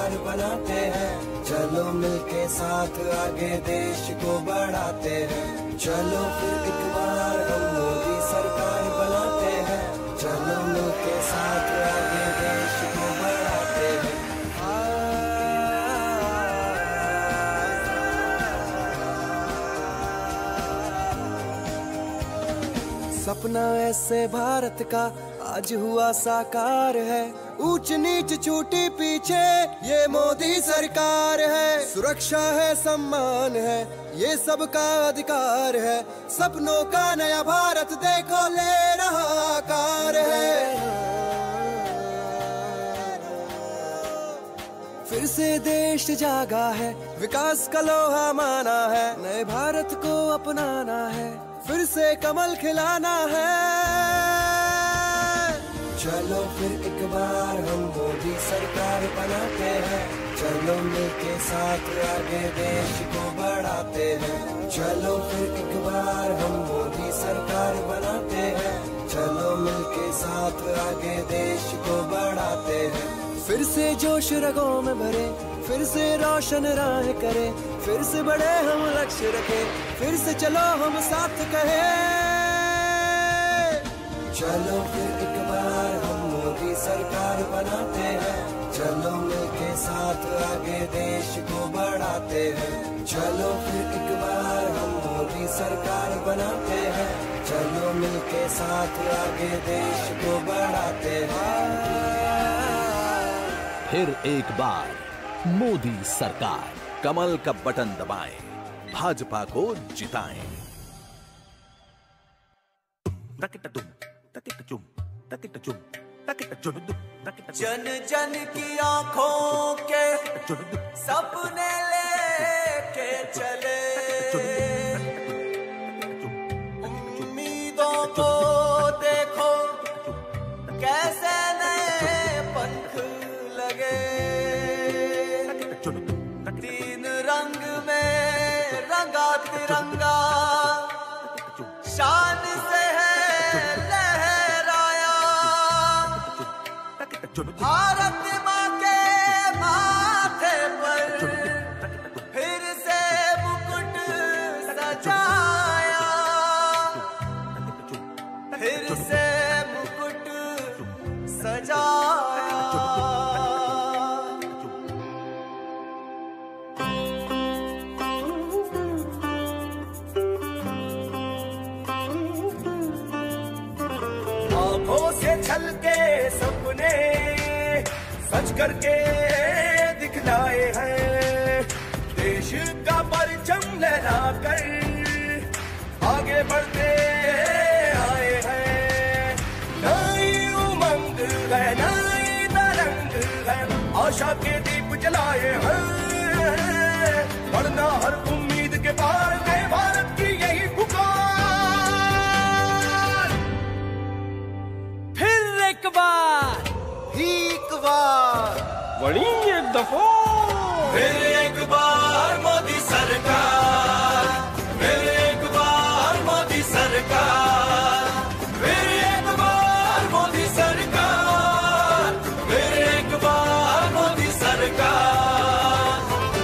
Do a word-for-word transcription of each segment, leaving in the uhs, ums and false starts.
सरकार बनाते हैं। चलो मिलके साथ आगे देश को बढ़ाते हैं। चलो फिर एक बार हम मोदी सरकार बनाते हैं। चलो मिलके साथ आगे देश को बढ़ाते हैं। सपना ऐसे भारत का आज हुआ साकार है। ऊंच नीच छूटी पीछे ये मोदी सरकार है। सुरक्षा है, सम्मान है, ये सबका अधिकार है। सपनों का नया भारत देखो ले रहा आकार है। फिर से देश जागा है, विकास का लोहा माना है। नए भारत को अपनाना है, फिर से कमल खिलाना है। चलो फिर एक बार हम मोदी सरकार बनाते हैं। चलो मिलके साथ आगे देश को बढ़ाते हैं। चलो फिर एक बार हम मोदी सरकार बनाते हैं। चलो मिलके साथ आगे देश को बढ़ाते हैं। फिर से जोश रगों में भरे, फिर से रोशन राह करे। फिर से बड़े हम लक्ष्य रखे, फिर से चलो हम साथ कहे। चलो फिर एक बार हम मोदी सरकार बनाते हैं। चलो मिलके साथ आगे देश को बढ़ाते हैं। चलो फिर एक बार हम मोदी सरकार बनाते हैं। चलो मिलके साथ आगे देश को बढ़ाते हैं। फिर एक बार मोदी सरकार, कमल का बटन दबाएं, भाजपा को जिताएं। जन जन की आंखों के सपने लेके चले, उम्मीदों को देखो कैसे नए पंख लगे। तीन रंग में रंगा तिरंगा शान से है लहराया। भारत माँ के माथे पर फिर से मुकुट सजाया। फिर से मुकुट सजाया। आँखों से छलके सपने सच करके दिखलाए हैं। देश का परचम लहरा कर आगे बढ़ते आए हैं। नई उमंग है, नई तरंग है, आशा के दीप जलाए हैं। बढ़ना हर उम्मीद के पार है भारत की यही पुकार। फिर एक बार, एक बार, बड़ी एक दफा, फिर एक बार मोदी सरकार। फिर एक बार मोदी सरकार। फिर एक बार मोदी सरकार। फिर एक बार मोदी सरकार।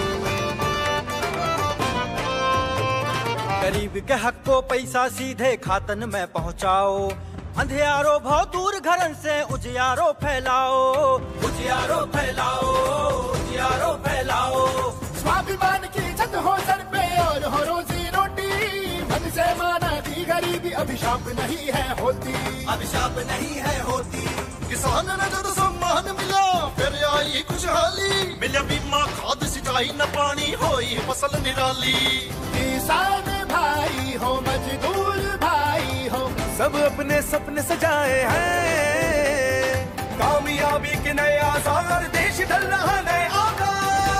गरीब के हक को पैसा सीधे खातन में पहुँचाओ। अंधियारो भाव दूर घरन से उजियारो फैलाओ। उजियारो फैलाओ, उजियारो फैलाओ। स्वाभिमान की छत हो सर पे और हो रोजी रोटी। मन से माना की गरीबी अभिशाप नहीं है होती। अभिशाप नहीं है होती। किसान ने जब सम्मान मिला फिर आई खुशहाली। मिला बीमा खाद सिंचाई न पानी होई फसल निराली। किसान भाई हो मजदूर भाई हो, सब अपने सपने सजाए हैं। कामयाबी के नए आसार, देश ढल रहा नए आकार।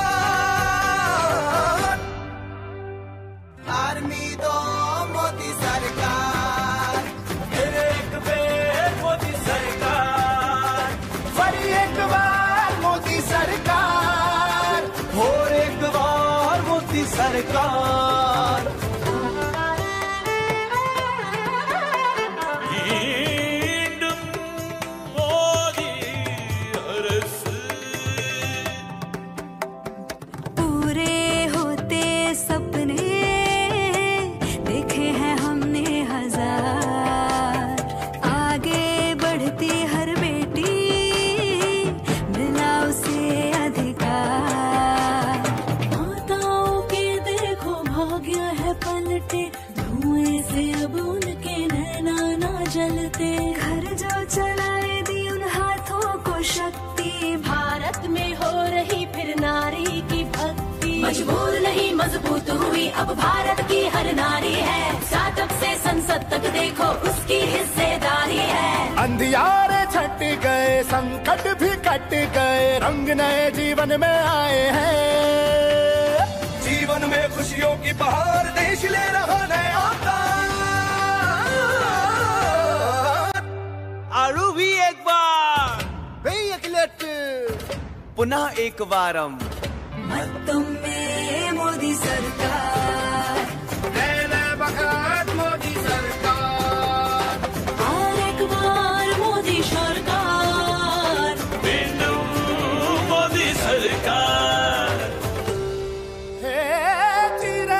आर्मी दो मोदी सरकार। फिर एक बार मोदी सरकार। फिर एक बार मोदी सरकार। और एक बार मोदी सरकार। भारत में हो रही फिर नारी की भक्ति। मजबूर नहीं मजबूत हुई अब भारत की हर नारी है। स्टार्टअप से संसद तक देखो उसकी हिस्सेदारी है। अंधियारे छट गए, संकट भी कट गए, रंग नए जीवन में आए हैं। जीवन में खुशियों की बहार देश ले रहा नया आरू भी एक बार पुनः एक बारम तुम में मोदी सरकार, मोदी सरकार, और एक बार मोदी सरकार, मोदी सरकार। हे चिरे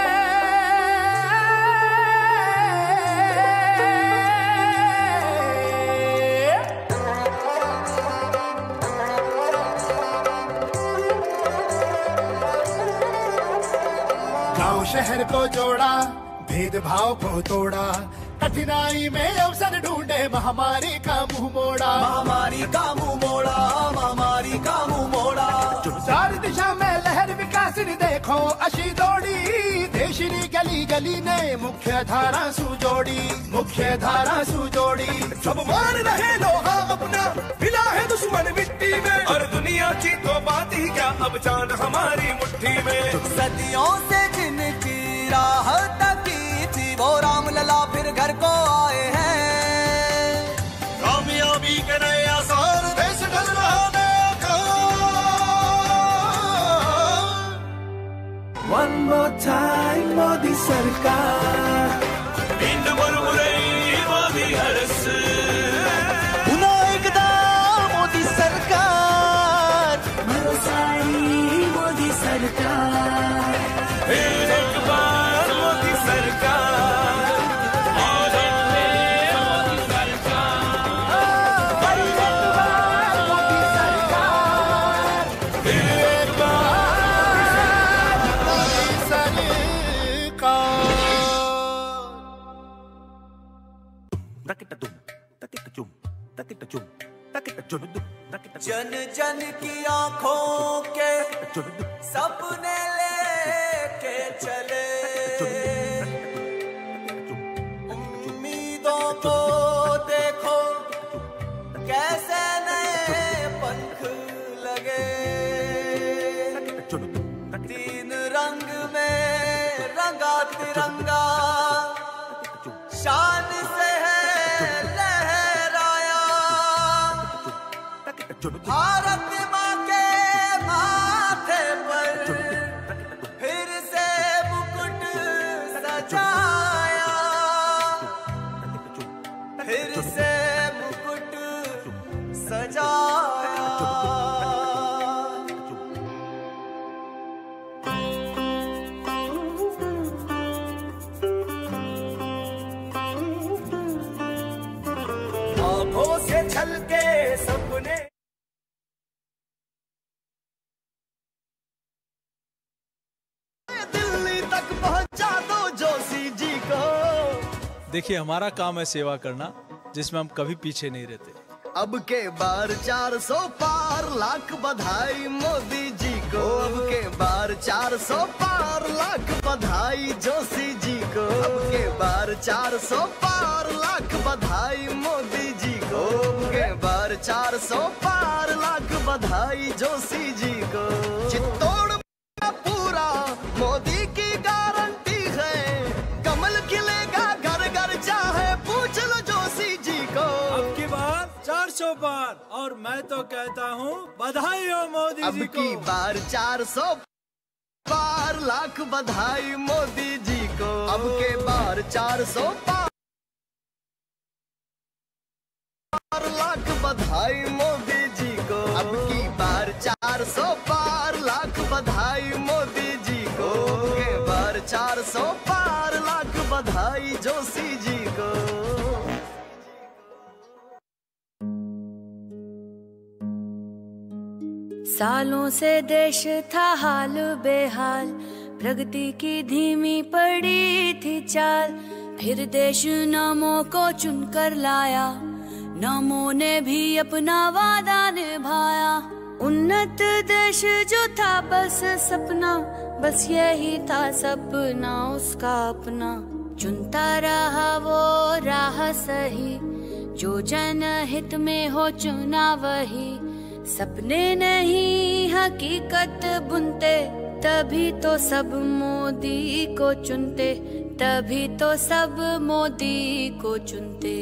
शहर को जोड़ा, भेदभाव को तोड़ा, कठिनाई में अवसर ढूंढे, महामारी का मुंह मोड़ा, महामारी का मुंह मोड़ा, महामारी का मुंह मोड़ा। चार दिशा में लहर विकास देखो अशी दौड़ी, देशनी गली गली ने मुख्य धारा सुजोड़ी, मुख्य धारा सुजोड़ी। सब मान रहे लोहा अपना, मिला है दुश्मन मिट्टी में, और दुनिया की तो बात ही क्या, अब जान हमारी मुट्ठी में। सदियों से जिनकी राह तकी थी, वो राम लला फिर घर को आए हैं। कामयाबी के नए आसार देश ढल रहा नया काम। One more time मोदी सरकार, पिंड मुरमुरई मोदी हरस, पुनः एकदा मोदी सरकार, सारी मोदी सरकार, फिर एक बार मोदी सरकार, मोदी सरकार, मोदी सरकार, फिर एक बार मोदी सरकार। जन जन की आंखों के सपने लेके चले, उम्मीदों को देखो कैसे नए पंख लगे, तीन रंग में रंगा तिरंगा, शान से है लहराया, भारत माँ के माथे पर फिर से मुकुट सजाया, फिर से मुकुट सजाया। आंखों से छलके सपने, दिल्ली तक पहुंचा दो जोशी जी को। देखिए, हमारा काम है सेवा करना, जिसमें हम कभी पीछे नहीं रहते। अब के बार चार सौ पार, लाख बधाई मोदी जी को। अब के बार चार सौ पार, लाख बधाई जोशी जी को। अब के बार चार सौ पार, लाख बधाई मोदी जी को। अब के बार चार सौ पार, लाख बधाई जोशी जी को। चित्तौड़ पूरा मोदी की गारंटी है, कमल खिलेगा घर घर चाहे पूछ लो जोशी जी को। अब की बार चार सौ पार, और मैं तो कहता हूँ बधाई हो मोदी अब जी को। की बार चार सौ पार, लाख बधाई मोदी जी को। अब के बार चार सौ पार, लाख बधाई मोदी जी को। अब की बार चार सौ पार, लाख बधाई मोदी जी को। अब के बार चार सौ पार, लाख बधाई जोशी जी को। सालों से देश था हाल बेहाल, प्रगति की धीमी पड़ी थी चाल। फिर देश नामों को चुनकर लाया, नामों ने भी अपना वादा निभाया। देश जो था बस सपना, बस यही था सपना उसका अपना। चुनता रहा वो राह सही, जो जनहित में हो चुना वही। सपने नहीं हकीकत बुनते, तभी तो सब मोदी को चुनते, तभी तो सब मोदी को चुनते।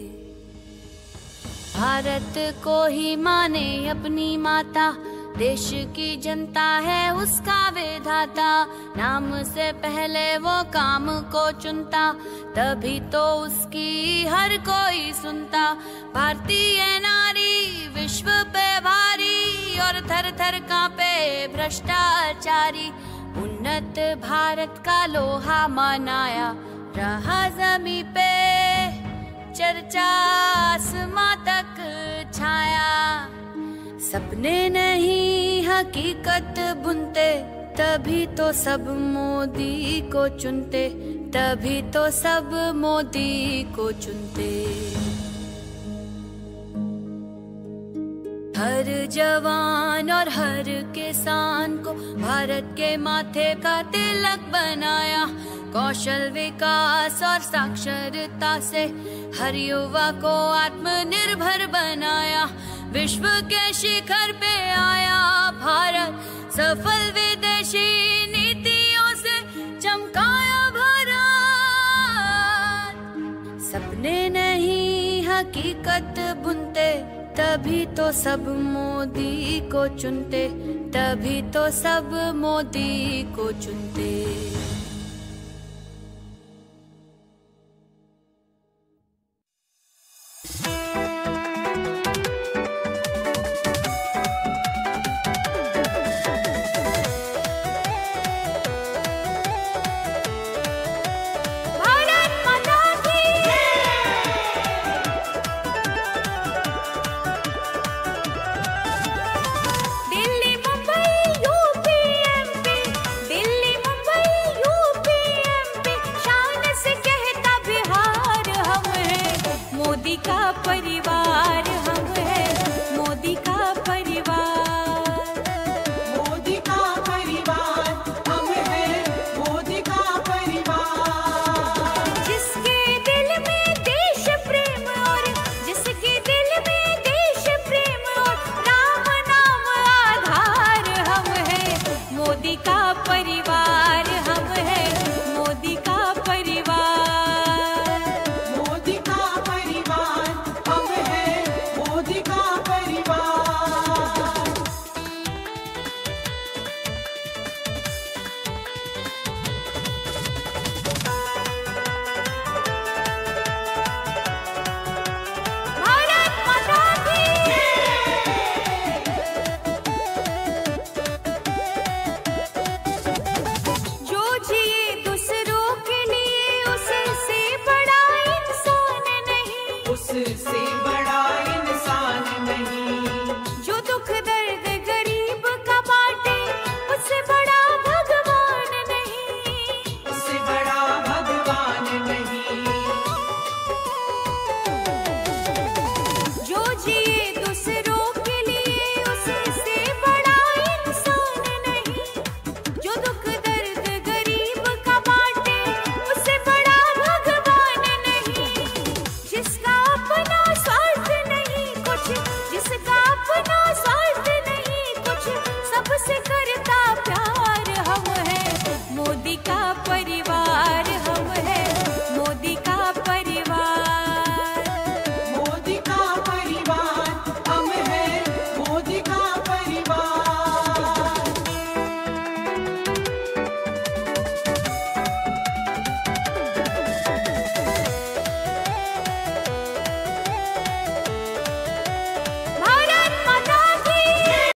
भारत को ही माने अपनी माता, देश की जनता है उसका विधाता। नाम से पहले वो काम को चुनता, तभी तो उसकी हर कोई सुनता। भारतीय नारी विश्व पे भारी, और थर थर कांपे भ्रष्टाचारी। उन्नत भारत का लोहा मनाया, रहा जमी पे चर्चा आसमां तक छाया। सपने नहीं हकीकत बुनते, तभी तो सब मोदी को चुनते, तभी तो सब मोदी को चुनते। हर जवान और हर किसान को भारत के माथे का तिलक बनाया। कौशल विकास और साक्षरता से हर युवा को आत्मनिर्भर बनाया। विश्व के शिखर पे आया भारत, सफल विदेशी नीतियों से चमकाया भारत। सपने नहीं हकीकत बुनते, तभी तो सब मोदी को चुनते, तभी तो सब मोदी को चुनते।